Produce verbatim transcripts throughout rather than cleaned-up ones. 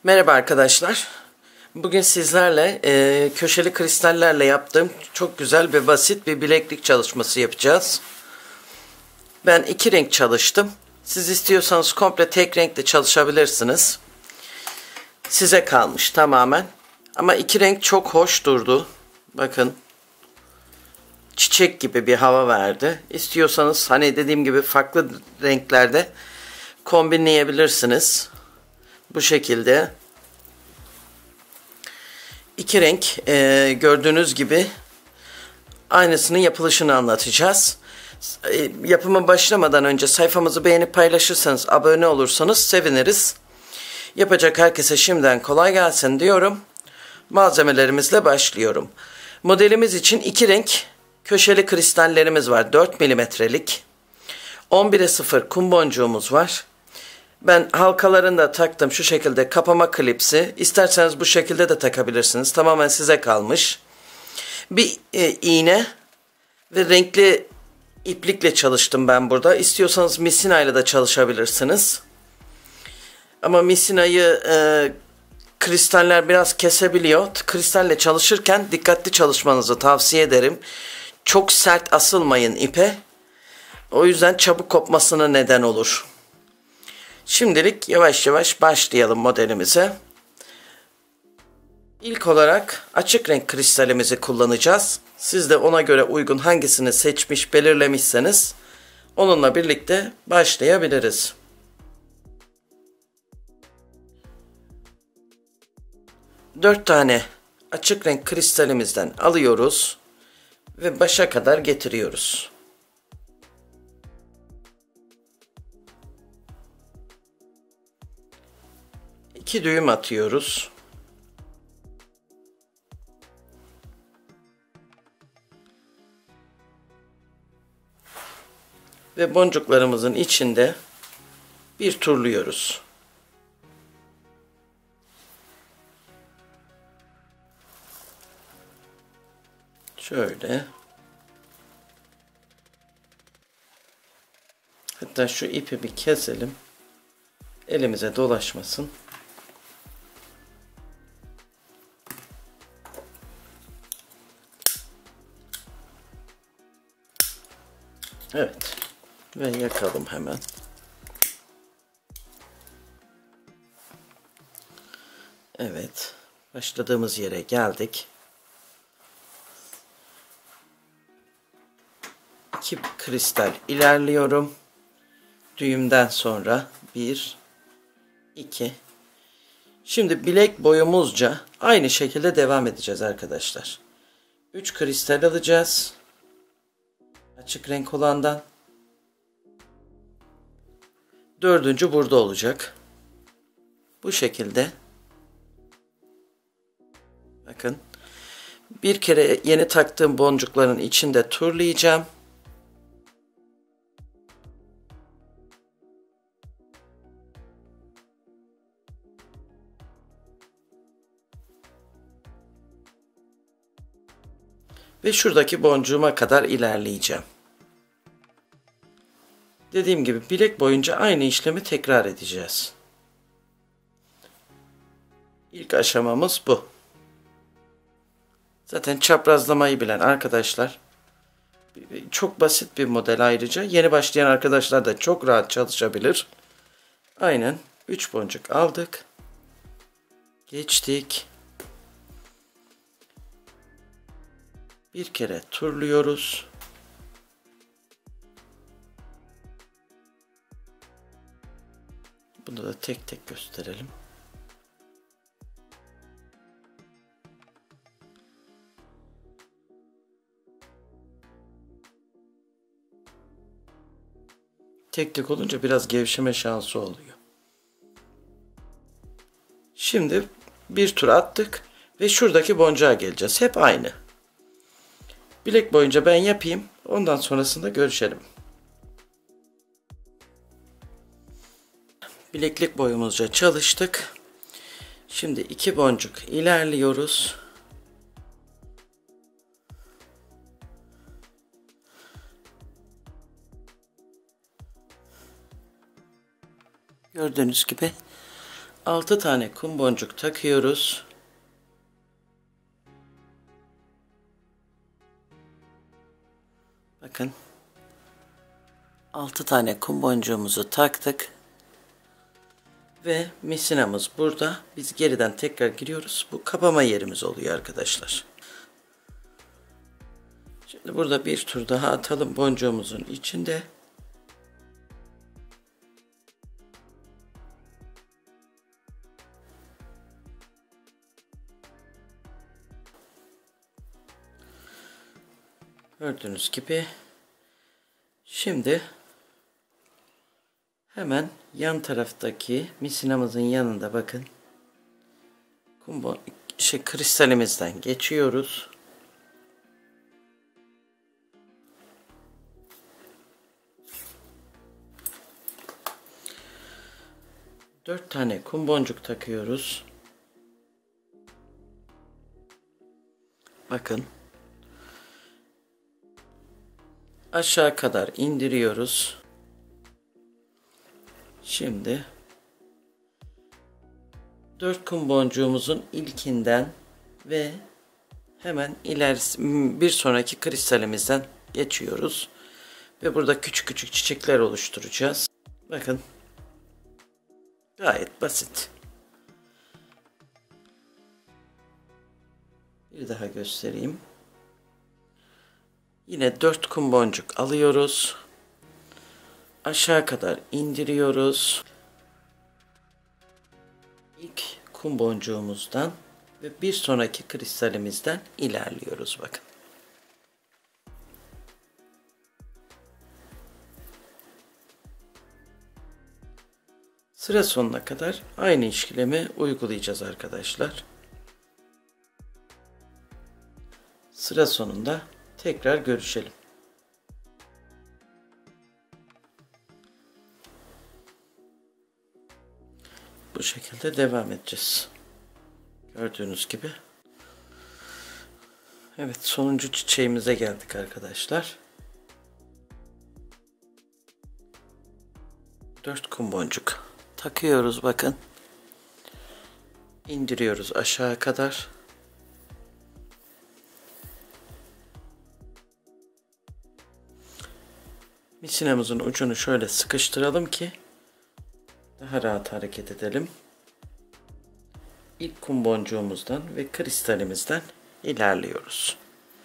Merhaba arkadaşlar. Bugün sizlerle e, köşeli kristallerle yaptığım çok güzel ve basit bir bileklik çalışması yapacağız. Ben iki renk çalıştım. Siz istiyorsanız komple tek renkle çalışabilirsiniz. Size kalmış tamamen. Ama iki renk çok hoş durdu. Bakın. Çiçek gibi bir hava verdi. İstiyorsanız hani dediğim gibi farklı renklerde kombinleyebilirsiniz. Bu şekilde. İki renk e, gördüğünüz gibi aynısının yapılışını anlatacağız. E, yapıma başlamadan önce sayfamızı beğenip paylaşırsanız, abone olursanız seviniriz. Yapacak herkese şimdiden kolay gelsin diyorum. Malzemelerimizle başlıyorum. Modelimiz için iki renk köşeli kristallerimiz var. dört milimetrelik. on bire sıfır kum boncuğumuz var. Ben halkalarını da taktım şu şekilde, kapama klipsi. İsterseniz bu şekilde de takabilirsiniz. Tamamen size kalmış. Bir e, iğne ve renkli iplikle çalıştım ben burada. İstiyorsanız misinayla da çalışabilirsiniz. Ama misinayı e, kristaller biraz kesebiliyor. Kristalle çalışırken dikkatli çalışmanızı tavsiye ederim. Çok sert asılmayın ipe. O yüzden çabuk kopmasına neden olur. Şimdilik yavaş yavaş başlayalım modelimize. İlk olarak açık renk kristalimizi kullanacağız. Siz de ona göre uygun hangisini seçmiş, belirlemişseniz onunla birlikte başlayabiliriz. dört tane açık renk kristalimizden alıyoruz ve başa kadar getiriyoruz. İki düğüm atıyoruz. Ve boncuklarımızın içinde bir turluyoruz. Şöyle. Hatta şu ipi bir keselim. Elimize dolaşmasın. Evet. Ve yakalım hemen. Evet. Başladığımız yere geldik. İki kristal ilerliyorum. Düğümden sonra bir, iki. Şimdi bilek boyumuzca aynı şekilde devam edeceğiz arkadaşlar. üç kristal alacağız. Açık renk olandan. Dördüncü burada olacak. Bu şekilde. Bakın. Bir kere yeni taktığım boncukların içinde turlayacağım. Ve şuradaki boncuğuma kadar ilerleyeceğim. Dediğim gibi bilek boyunca aynı işlemi tekrar edeceğiz. İlk aşamamız bu. Zaten çaprazlamayı bilen arkadaşlar, çok basit bir model ayrıca. Yeni başlayan arkadaşlar da çok rahat çalışabilir. Aynen üç boncuk aldık. Geçtik. Bir kere turluyoruz. Bunu da tek tek gösterelim. Tek tek olunca biraz gevşeme şansı oluyor. Şimdi bir tur attık ve şuradaki boncuğa geleceğiz. Hep aynı. Bilek boyunca ben yapayım. Ondan sonrasında görüşelim. Bileklik boyumuzca çalıştık. Şimdi iki boncuk ilerliyoruz. Gördüğünüz gibi altı tane kum boncuk takıyoruz. Bakın. altı tane kum boncuğumuzu taktık. Ve misinamız burada. Biz geriden tekrar giriyoruz. Bu kapama yerimiz oluyor arkadaşlar. Şimdi burada bir tur daha atalım boncuğumuzun içinde. Gördüğünüz gibi. Şimdi hemen yan taraftaki misinamızın yanında bakın. Kum şey, kristalimizden geçiyoruz. Dört tane kum boncuk takıyoruz. Bakın. Aşağı kadar indiriyoruz. Şimdi dört kum boncuğumuzun ilkinden ve hemen ilerisi bir sonraki kristalimizden geçiyoruz. Ve burada küçük küçük çiçekler oluşturacağız. Bakın. Gayet basit. Bir daha göstereyim. Yine dört kum boncuk alıyoruz. Aşağı kadar indiriyoruz. İlk kum boncuğumuzdan ve bir sonraki kristalimizden ilerliyoruz bakın. Sıra sonuna kadar aynı işlemi uygulayacağız arkadaşlar. Sıra sonunda tekrar görüşelim. Bu şekilde devam edeceğiz. Gördüğünüz gibi. Evet, sonuncu çiçeğimize geldik arkadaşlar. dört kum boncuk takıyoruz bakın. İndiriyoruz aşağı kadar. Misinamızın ucunu şöyle sıkıştıralım ki daha rahat hareket edelim. İlk kum boncuğumuzdan ve kristalimizden ilerliyoruz.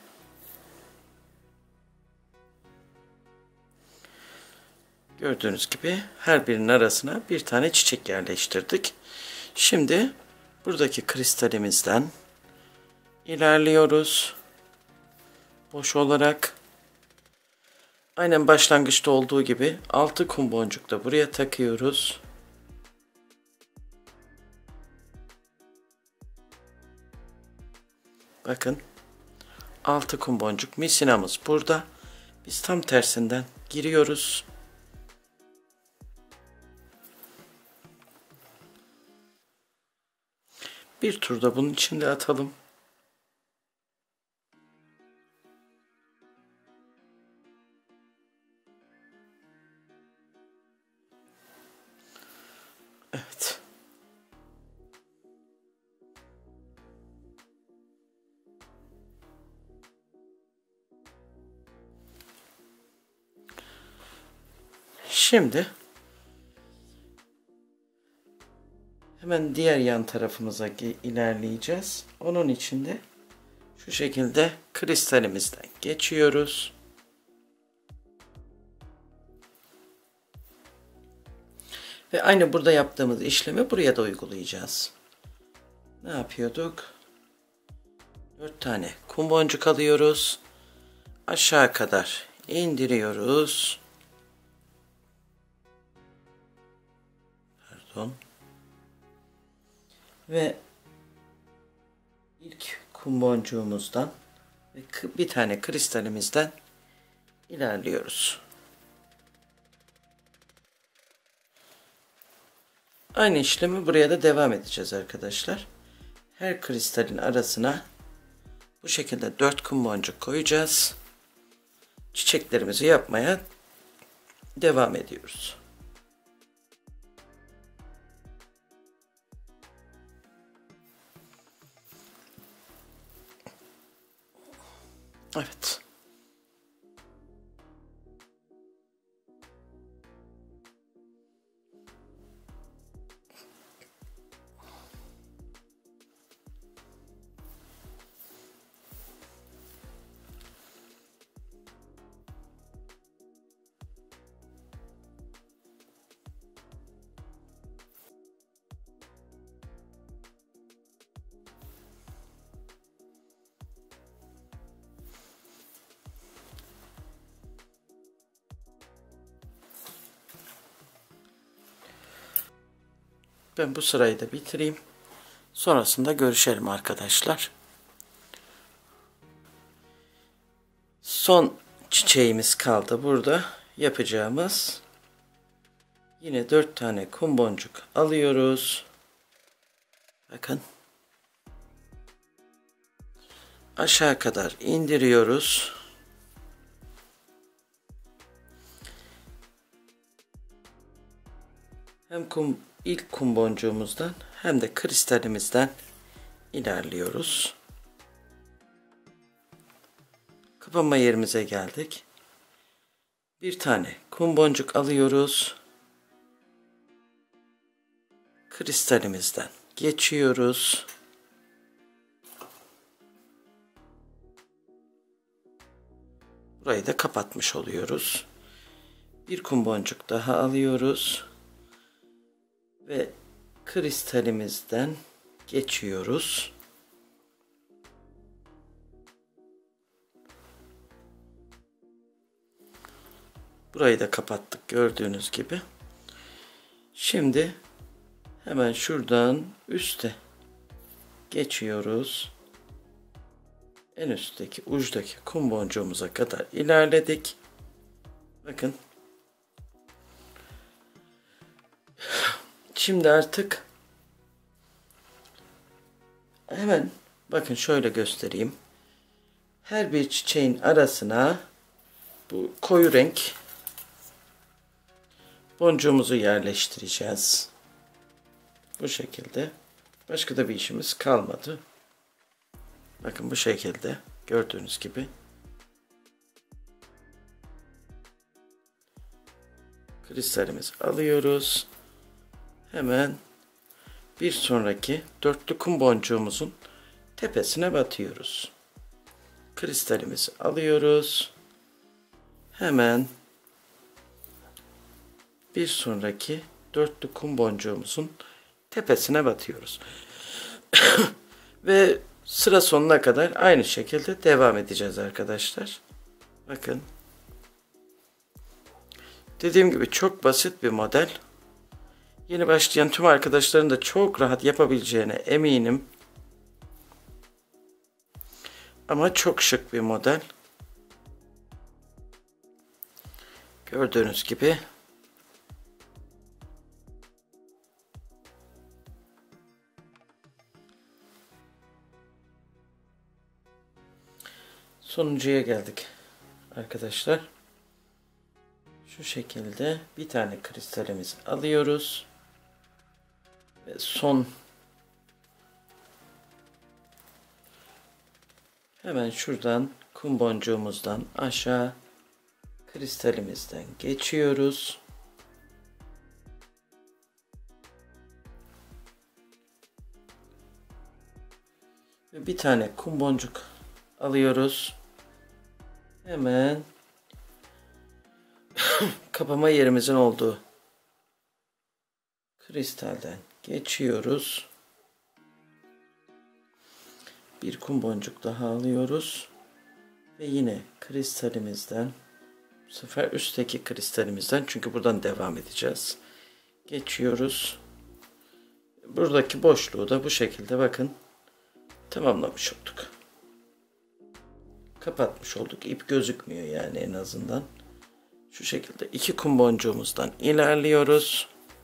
Gördüğünüz gibi her birinin arasına bir tane çiçek yerleştirdik. Şimdi buradaki kristalimizden ilerliyoruz. Boş olarak. Aynen başlangıçta olduğu gibi altı kum boncuk da buraya takıyoruz. Bakın. altı kum boncuk misinamız burada. Biz tam tersinden giriyoruz. Bir turda bunun içinde atalım. Evet. Şimdi hemen diğer yan tarafımıza ilerleyeceğiz. Onun için de şu şekilde kristalimizden geçiyoruz. Ve aynı burada yaptığımız işlemi buraya da uygulayacağız. Ne yapıyorduk? dört tane kum boncuk alıyoruz. Aşağı kadar indiriyoruz. Pardon. Ve ilk kum boncuğumuzdan ve bir tane kristalimizden ilerliyoruz. Aynı işlemi buraya da devam edeceğiz arkadaşlar. Her kristalin arasına bu şekilde dört kum boncuk koyacağız. Çiçeklerimizi yapmaya devam ediyoruz. Evet. Ben bu sırayı da bitireyim. Sonrasında görüşelim arkadaşlar. Son çiçeğimiz kaldı burada. Yapacağımız. Yine dört tane kum boncuk alıyoruz. Bakın. Aşağı kadar indiriyoruz. Hem kum, ilk kum boncuğumuzdan hem de kristalimizden ilerliyoruz. Kapanma yerimize geldik. Bir tane kum boncuk alıyoruz. Kristalimizden geçiyoruz. Burayı da kapatmış oluyoruz. Bir kum boncuk daha alıyoruz. Ve kristalimizden geçiyoruz. Burayı da kapattık gördüğünüz gibi. Şimdi hemen şuradan üste geçiyoruz. En üstteki uçtaki kum boncuğumuza kadar ilerledik. Bakın. Şimdi artık hemen bakın şöyle göstereyim. Her bir çiçeğin arasına bu koyu renk boncuğumuzu yerleştireceğiz. Bu şekilde. Başka da bir işimiz kalmadı. Bakın bu şekilde gördüğünüz gibi. Kristalimizi alıyoruz. Hemen bir sonraki dörtlü kum boncuğumuzun tepesine batıyoruz. Kristalimizi alıyoruz. Hemen bir sonraki dörtlü kum boncuğumuzun tepesine batıyoruz. Ve sıra sonuna kadar aynı şekilde devam edeceğiz arkadaşlar. Bakın. Dediğim gibi çok basit bir model. Yeni başlayan tüm arkadaşların da çok rahat yapabileceğine eminim. Ama çok şık bir model. Gördüğünüz gibi. Sonuncuya geldik arkadaşlar. Şu şekilde bir tane kristalimizi alıyoruz. Ve son hemen şuradan kum boncuğumuzdan aşağı kristalimizden geçiyoruz. Ve bir tane kum boncuk alıyoruz. Hemen kapama yerimizin olduğu kristalden geçiyoruz. Bir kum boncuk daha alıyoruz. Ve yine kristalimizden, bu sefer üstteki kristalimizden, çünkü buradan devam edeceğiz, geçiyoruz. Buradaki boşluğu da bu şekilde bakın tamamlamış olduk. Kapatmış olduk. İp gözükmüyor yani en azından. Şu şekilde iki kum boncuğumuzdan ilerliyoruz.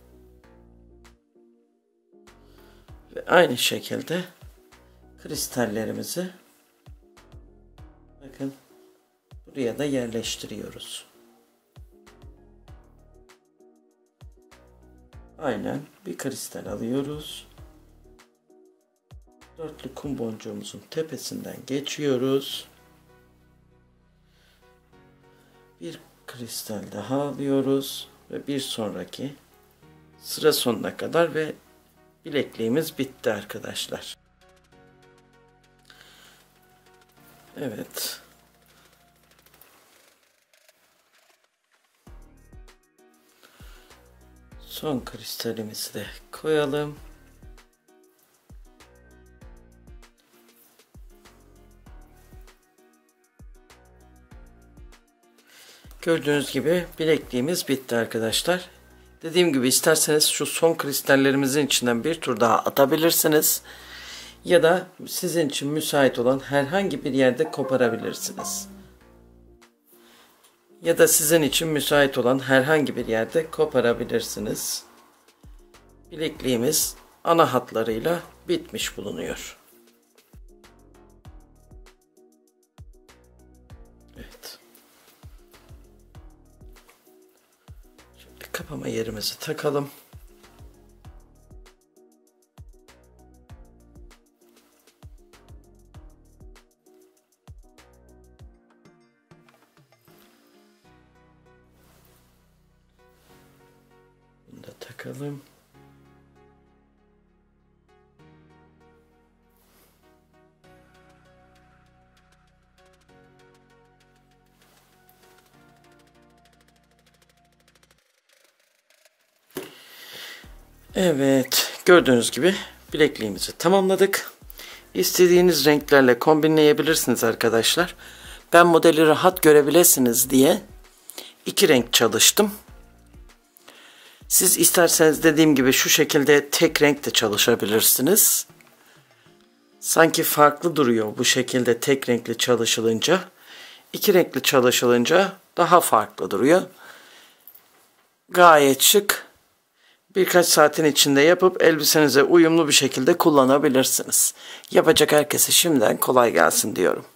Ve aynı şekilde kristallerimizi bakın buraya da yerleştiriyoruz. Aynen bir kristal alıyoruz. Dörtlü kum boncuğumuzun tepesinden geçiyoruz. kristal daha alıyoruz ve bir sonraki sıra sonuna kadar ve bilekliğimiz bitti arkadaşlar. Evet. Son kristalimizi de koyalım. Gördüğünüz gibi bilekliğimiz bitti arkadaşlar. Dediğim gibi isterseniz şu son kristallerimizin içinden bir tur daha atabilirsiniz. Ya da sizin için müsait olan herhangi bir yerde koparabilirsiniz. Ya da sizin için müsait olan herhangi bir yerde koparabilirsiniz. Bilekliğimiz ana hatlarıyla bitmiş bulunuyor. Evet. Şimdi kapama yerimizi takalım. Bunu da takalım. Evet, gördüğünüz gibi bilekliğimizi tamamladık. İstediğiniz renklerle kombinleyebilirsiniz arkadaşlar. Ben modeli rahat görebilirsiniz diye iki renk çalıştım. Siz isterseniz dediğim gibi şu şekilde tek renk de çalışabilirsiniz. Sanki farklı duruyor bu şekilde tek renkli çalışılınca. İki renkli çalışılınca daha farklı duruyor. Gayet şık. Birkaç saatin içinde yapıp elbisenize uyumlu bir şekilde kullanabilirsiniz. Yapacak herkese şimdiden kolay gelsin diyorum.